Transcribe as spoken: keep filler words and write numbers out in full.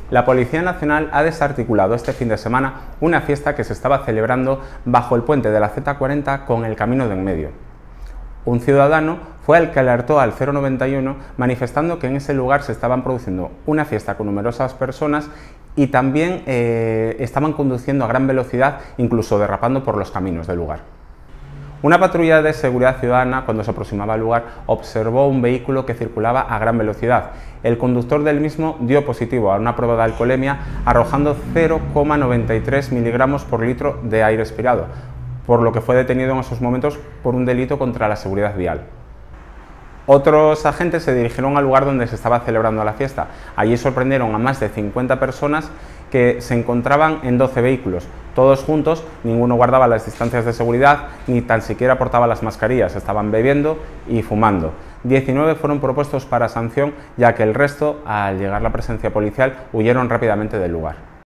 La Policía Nacional ha desarticulado este fin de semana una fiesta que se estaba celebrando bajo el puente de la Z cuarenta con el camino de en medio. Un ciudadano fue el que alertó al cero noventa y uno manifestando que en ese lugar se estaban produciendo una fiesta con numerosas personas y también eh, estaban conduciendo a gran velocidad, incluso derrapando por los caminos del lugar. Una patrulla de seguridad ciudadana, cuando se aproximaba al lugar, observó un vehículo que circulaba a gran velocidad. El conductor del mismo dio positivo a una prueba de alcoholemia, arrojando cero coma noventa y tres miligramos por litro de aire expirado, por lo que fue detenido en esos momentos por un delito contra la seguridad vial. Otros agentes se dirigieron al lugar donde se estaba celebrando la fiesta. Allí sorprendieron a más de cincuenta personas que se encontraban en doce vehículos. Todos juntos, ninguno guardaba las distancias de seguridad ni tan siquiera portaba las mascarillas. Estaban bebiendo y fumando. diecinueve fueron propuestos para sanción, ya que el resto, al llegar la presencia policial, huyeron rápidamente del lugar.